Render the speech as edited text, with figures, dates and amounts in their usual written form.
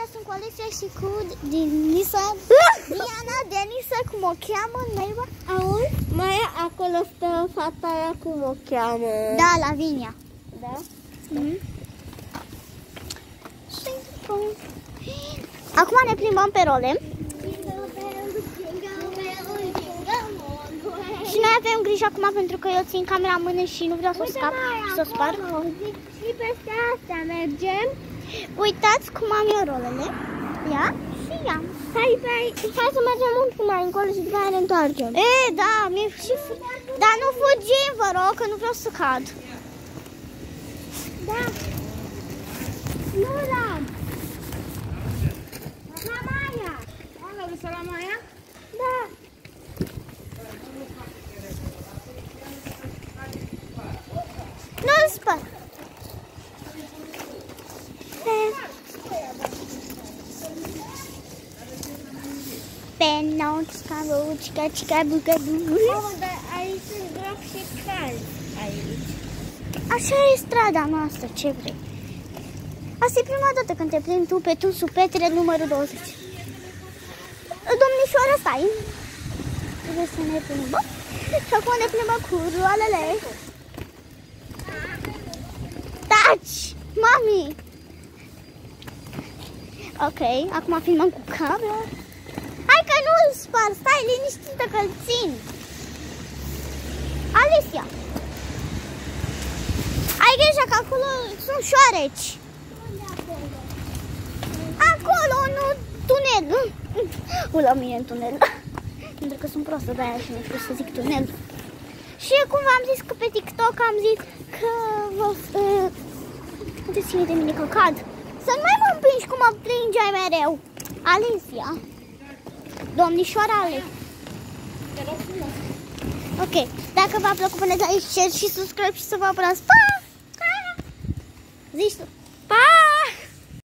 sunt cu Alicia și cu Denisa. Diana, Denisa, cum o cheamă, naiba? Auzi? Mai acolo stă fata aia, cum o cheamă? Da, Lavinia. Da? Acum ne plimbăm pe role. Și noi avem grijă acum pentru că eu țin camera în mână și nu vreau să o scap și să o sparg. Și peste astea mergem. Uitați cum am eu rolele. Ia și ia. Hai să mergem un pic mai încolo și după aia ne întoarcem. E, da, mi-e și dar nu fugim, vă rog, că nu vreau să cad. Da. Nu, Rad. La Maia. Am dus la Maia? Da. Nu-l spăr. Penocica, rucica, cica, buca, Mamă, dar aici sunt gropi și calzi. Aici. Așa e strada noastră, ce vrei. Asta e prima dată când te plimbi tu pe Tunsul Petre numărul 20. Domnișoară, stai. Trebuie să ne plimbăm. Și acum ne plimbăm cu roalele. Taci! Mami! Ok, acum filmăm cu camera. Hai că nu-l spar, stai liniștită că-l țin. Alicia! Ai grijă că acolo sunt șoareci. Acolo, nu tunel. La mine în tunel. Pentru că sunt prostă de aia și nu știu să zic tunel. Și cum v-am zis că pe TikTok am zis că te ține de mine că cad. Să nu mai mă împingi cum mă pringeai mereu. Alicia. Domnișoara Alicia. Ok, dacă v-a plăcut, puneți aici share și subscribe și să vă abonați. Pa! Zici tu.